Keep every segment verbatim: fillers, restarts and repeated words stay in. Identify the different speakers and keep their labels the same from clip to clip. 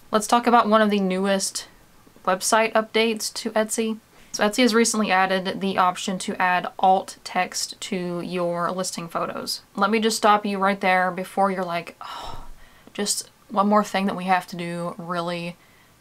Speaker 1: Let's talk about one of the newest website updates to Etsy. So Etsy has recently added the option to add alt text to your listing photos. Let me just stop you right there before you're like, oh, just one more thing that we have to do, really?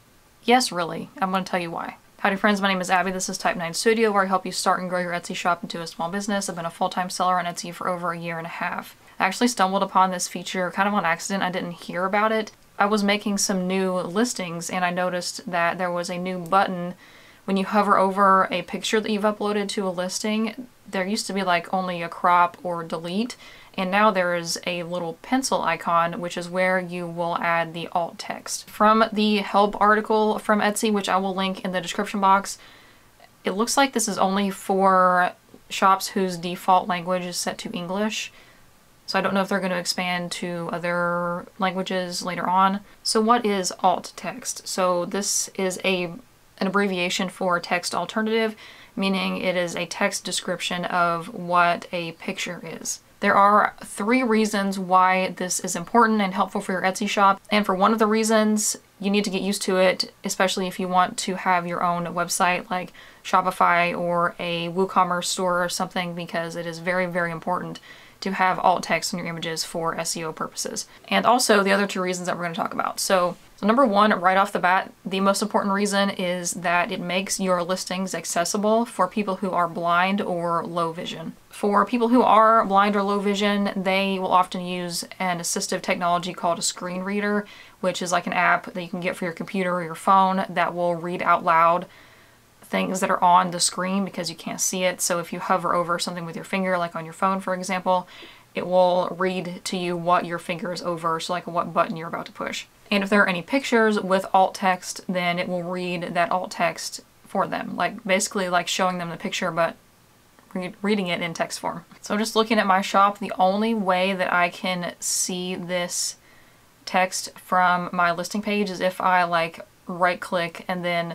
Speaker 1: Yes, really. I'm going to tell you why. Howdy friends, my name is Abby. This is Type nine Studio, where I help you start and grow your Etsy shop into a small business. I've been a full-time seller on Etsy for over a year and a half. I actually stumbled upon this feature kind of on accident. I didn't hear about it. I was making some new listings and I noticed that there was a new button when you hover over a picture that you've uploaded to a listing. There used to be like only a crop or delete, and now there is a little pencil icon, which is where you will add the alt text. From the help article from Etsy, which I will link in the description box, it looks like this is only for shops whose default language is set to English. So I don't know if they're going to expand to other languages later on. So what is alt text? So this is a an abbreviation for text alternative, meaning it is a text description of what a picture is. There are three reasons why this is important and helpful for your Etsy shop. And for one of the reasons, you need to get used to it, especially if you want to have your own website like Shopify or a WooCommerce store or something, because it is very, very important to have alt text in your images for S E O purposes. And also the other two reasons that we're going to talk about. So, so number one, right off the bat, the most important reason is that it makes your listings accessible for people who are blind or low vision. For people who are blind or low vision, they will often use an assistive technology called a screen reader, which is like an app that you can get for your computer or your phone that will read out loud things that are on the screen because you can't see it. So if you hover over something with your finger, like on your phone for example, it will read to you what your finger is over, so like what button you're about to push. And if there are any pictures with alt text, then it will read that alt text for them, like basically like showing them the picture but re reading it in text form. So just looking at my shop, the only way that I can see this text from my listing page is if I like right click and then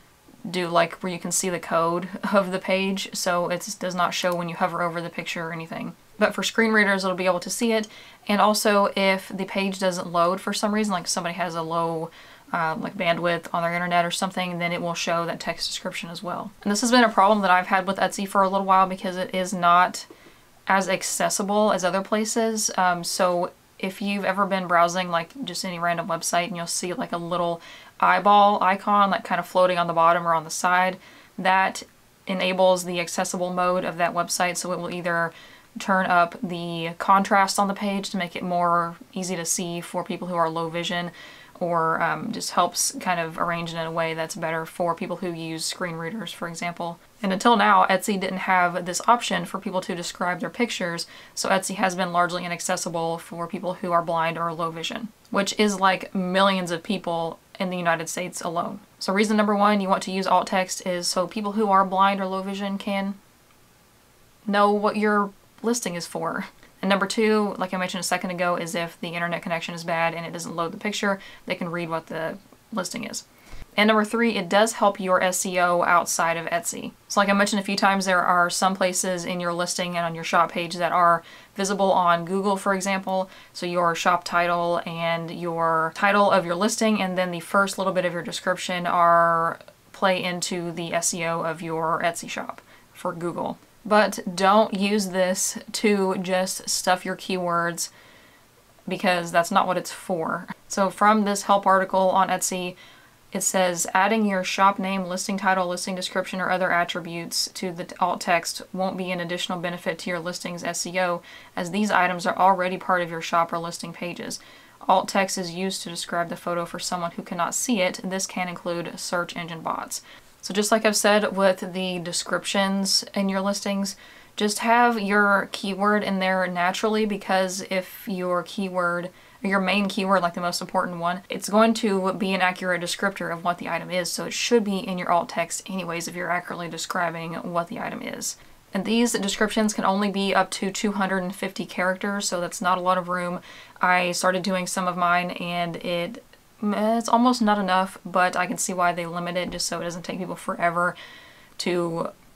Speaker 1: do like where you can see the code of the page, so it does not show when you hover over the picture or anything. But for screen readers, it'll be able to see it. And also if the page doesn't load for some reason, like somebody has a low uh, like bandwidth on their internet or something, then it will show that text description as well. And this has been a problem that I've had with Etsy for a little while because it is not as accessible as other places. Um, so if you've ever been browsing like just any random website and you'll see like a little eyeball icon like kind of floating on the bottom or on the side, that enables the accessible mode of that website. So it will either turn up the contrast on the page to make it more easy to see for people who are low vision, or um, just helps kind of arrange it in a way that's better for people who use screen readers, for example. And until now, Etsy didn't have this option for people to describe their pictures, so Etsy has been largely inaccessible for people who are blind or low vision, which is like millions of people in the United States alone. So reason number one you want to use alt text is so people who are blind or low vision can know what your listing is for. And number two, like I mentioned a second ago, is if the internet connection is bad and it doesn't load the picture, they can read what the listing is. And number three, it does help your S E O outside of Etsy. So like I mentioned a few times, there are some places in your listing and on your shop page that are visible on Google, for example. So your shop title and your title of your listing and then the first little bit of your description are play into the S E O of your Etsy shop for Google. But don't use this to just stuff your keywords, because that's not what it's for. So from this help article on Etsy, it says adding your shop name, listing title, listing description, or other attributes to the alt text won't be an additional benefit to your listing's S E O, as these items are already part of your shop or listing pages. Alt text is used to describe the photo for someone who cannot see it. This can include search engine bots. So just like I've said with the descriptions in your listings, just have your keyword in there naturally, because if your keyword, or your main keyword, like the most important one, it's going to be an accurate descriptor of what the item is, so it should be in your alt text anyways if you're accurately describing what the item is. And these descriptions can only be up to two hundred fifty characters, so that's not a lot of room. I started doing some of mine and it it's almost not enough, but I can see why they limit it, just so it doesn't take people forever to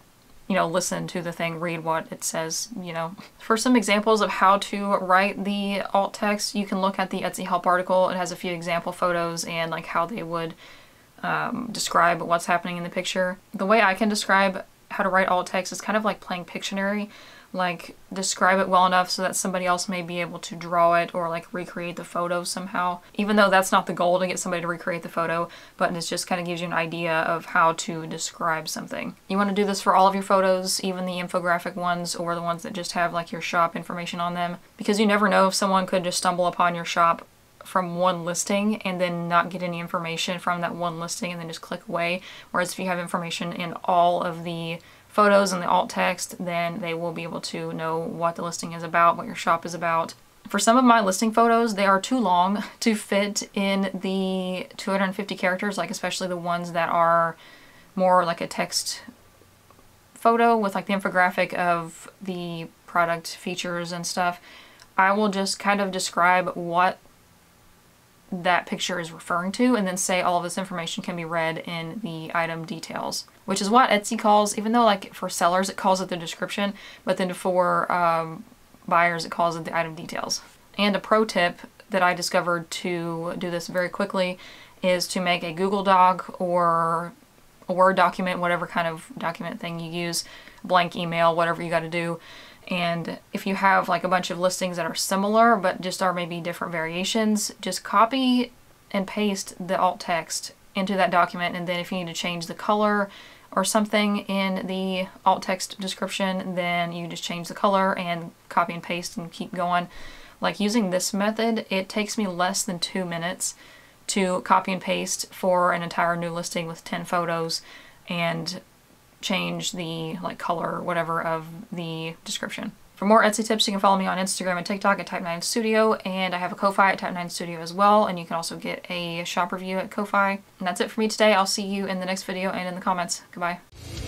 Speaker 1: you know, listen to the thing, read what it says, you know. For some examples of how to write the alt text, you can look at the Etsy help article. It has a few example photos and like how they would um, describe what's happening in the picture. The way I can describe how to write alt text is kind of like playing Pictionary. Like, describe it well enough so that somebody else may be able to draw it or like recreate the photo somehow. Even though that's not the goal to get somebody to recreate the photo, but it just kind of gives you an idea of how to describe something. You want to do this for all of your photos, even the infographic ones or the ones that just have like your shop information on them, because you never know if someone could just stumble upon your shop from one listing and then not get any information from that one listing and then just click away. Whereas if you have information in all of the photos and the alt text, then they will be able to know what the listing is about, what your shop is about. For some of my listing photos, they are too long to fit in the two hundred fifty characters, like especially the ones that are more like a text photo with like the infographic of the product features and stuff. I will just kind of describe what that picture is referring to and then say all of this information can be read in the item details, which is what Etsy calls, even though like for sellers it calls it the description, but then for um, buyers it calls it the item details. And a pro tip that I discovered to do this very quickly is to make a Google Doc or a Word document, whatever kind of document thing you use, blank email, whatever you got to do. And if you have like a bunch of listings that are similar but just are maybe different variations, just copy and paste the alt text into that document, and then if you need to change the color or something in the alt text description, then you just change the color and copy and paste and keep going. Like using this method, it takes me less than two minutes to copy and paste for an entire new listing with ten photos and change the like color or whatever of the description. For more Etsy tips, you can follow me on Instagram and TikTok at Type nine Studio, and I have a Ko-Fi at Type nine Studio as well, and you can also get a shop review at Ko-Fi. And that's it for me today. I'll see you in the next video and in the comments. Goodbye.